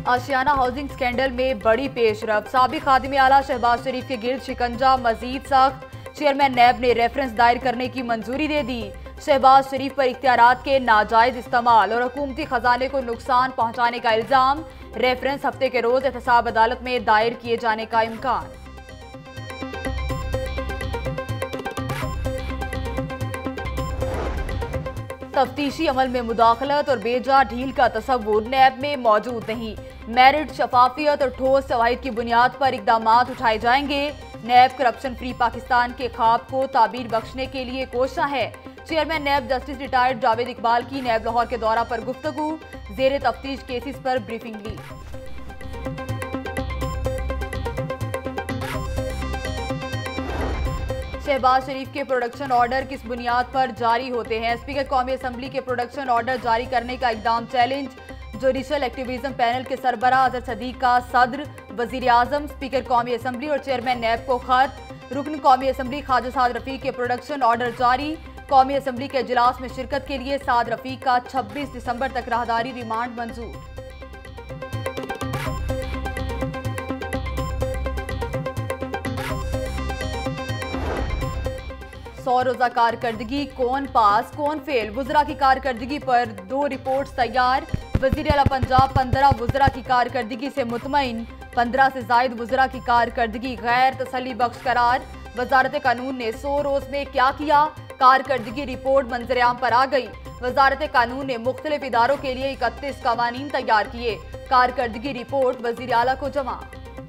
आशियाना housing scandal में बड़ी पेशरफ। साबिक खादिम आला शहबाज शरीफ के गिर्द शिकंजा मजीद सख्त। चेयरमैन नैब ने रेफरेंस दायर करने की मंजूरी दे दी। शहबाज शरीफ पर इख्तियारात के नाजायज इस्तेमाल और हुकूमती खजाने को नुकसान पहुंचाने का इल्जाम। रेफरेंस हफ्ते के रोज एहतसाब अदालत में दायर किए जाने का इम्कान। तफ्तीशी अमल में मुदाखलत और बेजा ढील का तस्वुर नैब में मौजूद नहीं। मेरिट, शफाफियत और ठोस शवाहिद की बुनियाद पर इकदाम उठाए जाएंगे। नैब करप्शन फ्री पाकिस्तान के ख्वाब को ताबीर बख्शने के लिए कोशा है। Chairman NAB justice retired Javed Iqbal की नैब लाहौर के दौरा पर गुफ्तगू। जेर तफ्तीश केसेस पर ब्रीफिंग ली। शहबाज शरीफ के प्रोडक्शन ऑर्डर किस बुनियाद पर जारी होते हैं? स्पीकर कौमी असम्बली के प्रोडक्शन ऑर्डर जारी करने का इकदाम चैलेंज। जुडिशल एक्टिविज्म पैनल के सरबराह अजहर सदीक का सदर, वजीर आजम, स्पीकर कौमी असम्बली और चेयरमैन नैब को खत। रुकन कौमी असम्बली ख्वाजा साद रफीक के प्रोडक्शन ऑर्डर जारी। कौमी असम्बली के इजलास में शिरकत के लिए साद रफीक का 26 दिसंबर तक राहदारी रिमांड मंजूर। सौ रोजा कारकर्दगी, कौन पास कौन फेल? वुज़रा की कारकर्दगी पर 2 रिपोर्ट्स तैयार। वज़ीर आला पंजाब 15 वुज़रा की कारकर्दगी से मुतमईन। 15 से जायद वुज़रा की कारकर्दगी गैर तसल्ली बख्श करार। वजारत कानून ने 100 रोज में क्या किया? कारकर्दगी रिपोर्ट मंजरेआम पर आ गई। वजारत कानून ने मुख्तलिफ इदारों के लिए 31 कवानीन तैयार किए। कारकर्दगी रिपोर्ट वज़ीर आला को जमा।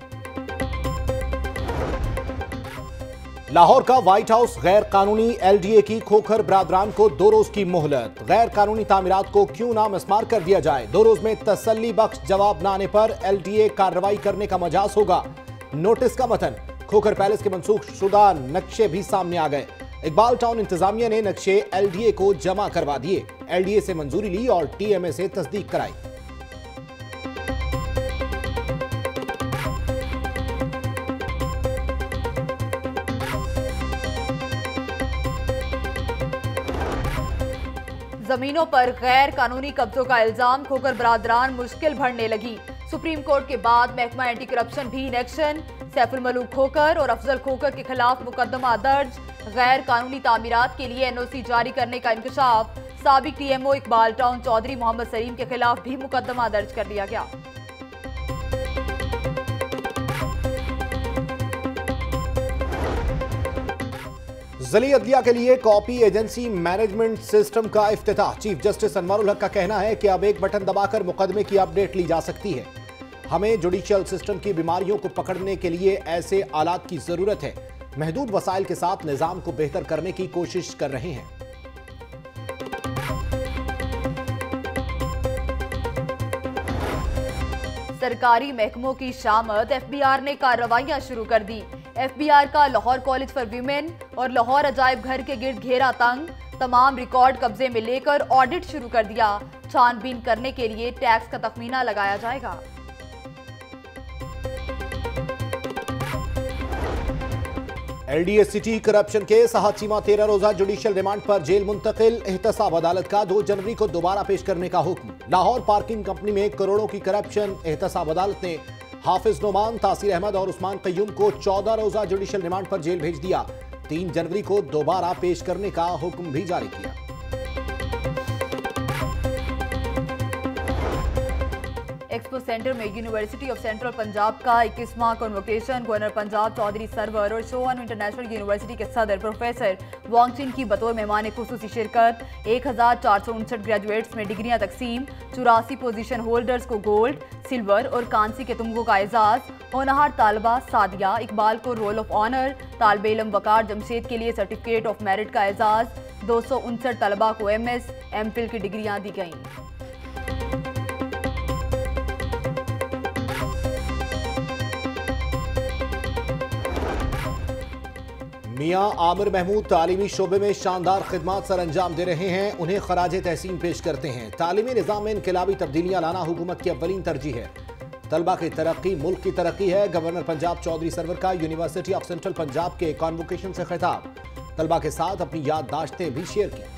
लाहौर का व्हाइट हाउस गैर कानूनी LDA की खोखर बरादरान को 2 रोज की मोहलत। गैर कानूनी तामीरात को क्यों ना मस्मार कर दिया जाए। 2 रोज में तसल्ली बख्श जवाब न आने पर LDA कार्रवाई करने का मजाज होगा। नोटिस का मतन, खोखर पैलेस के मनसूख शुदा नक्शे भी सामने आ गए। इकबाल टाउन इंतजामिया ने नक्शे LDA को जमा करवा दिए। LDA से मंजूरी ली और TMA से तस्दीक कराई। जमीनों पर गैर कानूनी कब्जों का इल्जाम। खोखर बरादरान मुश्किल बढ़ने लगी। सुप्रीम कोर्ट के बाद महकमा एंटी करप्शन भी इन एक्शन। सैफुल मलूक खोखर और अफजल खोखर के खिलाफ मुकदमा दर्ज। गैर कानूनी तामीरात के लिए NOC जारी करने का इंकशाफ। साबिक TMO इकबाल टाउन चौधरी मोहम्मद सलीम के खिलाफ भी मुकदमा दर्ज कर लिया गया। ज़िली अदलिया के लिए कॉपी एजेंसी मैनेजमेंट सिस्टम का इफ्तिताह। चीफ जस्टिस अनवारुल हक का कहना है कि अब एक बटन दबाकर मुकदमे की अपडेट ली जा सकती है। हमें जुडिशियल सिस्टम की बीमारियों को पकड़ने के लिए ऐसे आलात की जरूरत है। महदूद वसाइल के साथ निजाम को बेहतर करने की कोशिश कर रहे हैं। सरकारी महकमों की शामत। FBR ने कार्रवाइयां शुरू कर दी। FBR का लाहौर कॉलेज फॉर वीमेन और लाहौर अजायब घर के गिर्द घेरा तंग। तमाम रिकॉर्ड कब्जे में लेकर ऑडिट शुरू कर दिया। छानबीन करने के लिए टैक्स का तखमीना लगाया जाएगा। LDA city corruption case. हाथीमा 13 रोजा जुडिशियल रिमांड पर जेल मुंतकिल। एहतसाब अदालत का 2 जनवरी को दोबारा पेश करने का हुक्म। लाहौर पार्किंग कंपनी में करोड़ों की करप्शन। एहतसाब अदालत ने हाफिज नोमान, तासीर अहमद और उस्मान कय्यूम को 14 रोजा जुडिशियल रिमांड पर जेल भेज दिया। 3 जनवरी को दोबारा पेश करने का हुक्म भी जारी किया। एक्सपो सेंटर में यूनिवर्सिटी ऑफ सेंट्रल पंजाब का 21वां कॉन्वोकेशन। गवर्नर पंजाब चौधरी सरवर और शोवन इंटरनेशनल यूनिवर्सिटी के सदर प्रोफेसर वांगचिन की बतौर मेहमान खुसूसी शिरकत। 1459 ग्रेजुएट्स में डिग्रियां तकसीम। 84 पोजीशन होल्डर्स को गोल्ड, सिल्वर और कांसी के तमगों का एजाज। होनहार तालबा सादिया इकबाल को रोल ऑफ ऑनर। तालिब इल्म वकार जमशेद के लिए सर्टिफिकेट ऑफ मेरिट का एजाज। 259 तलबा को MS, MPhil की डिग्रियां दी गईं। मियां आमिर महमूद तालीमी शोबे में शानदार खिदमात सर अंजाम दे रहे हैं। उन्हें खराज तहसीन पेश करते हैं। तालीमी निज़ाम में इनकलाबी तब्दीलियां लाना हुकूमत की अव्वलीन तरजीह है। तलबा की तरक्की मुल्क की तरक्की है। गवर्नर पंजाब चौधरी सरवर का यूनिवर्सिटी ऑफ सेंट्रल पंजाब के कॉन्वोकेशन से खिताब। तलबा के साथ अपनी याददाश्तें भी शेयर की।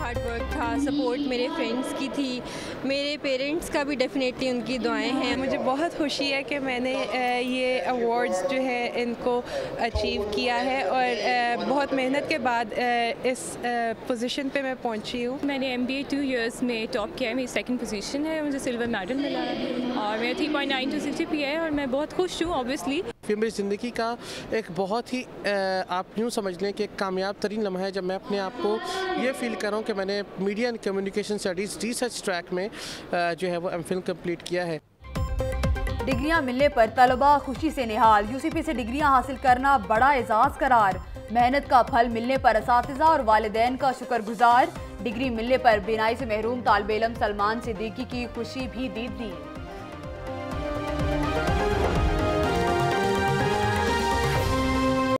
हार्ड वर्क था, सपोर्ट मेरे फ्रेंड्स की थी, मेरे पेरेंट्स का भी डेफिनेटली उनकी दुआएं हैं। मुझे बहुत खुशी है कि मैंने ये अवार्ड्स जो है इनको अचीव किया है और बहुत मेहनत के बाद इस पोजीशन पे मैं पहुंची हूँ। मैंने MBA 2 इयर्स में टॉप किया है, मेरी सेकंड पोजीशन है, मुझे सिल्वर मेडल मिला है और मेरा 3.92 CGPA है और मैं बहुत खुश हूँ ऑब्वियसली। फिर मेरी ज़िंदगी का एक बहुत ही आप यूँ समझ लें कि एक कामयाब तरीन लम्हा है जब मैं अपने आप को ये फील कर रहा हूँ कि मैंने media and communication studies research track में जो है वो MPhil कंप्लीट किया है। डिग्रियां मिलने पर तलबा खुशी से निहाल। UCP से डिग्रियां हासिल करना बड़ा एजाज करार। मेहनत का फल मिलने पर असातिज़ा और वालिदैन का शुक्रगुजार। डिग्री मिलने पर बिनाई से महरूम तालिब इल्म सलमान सिद्दीकी की खुशी भी दी।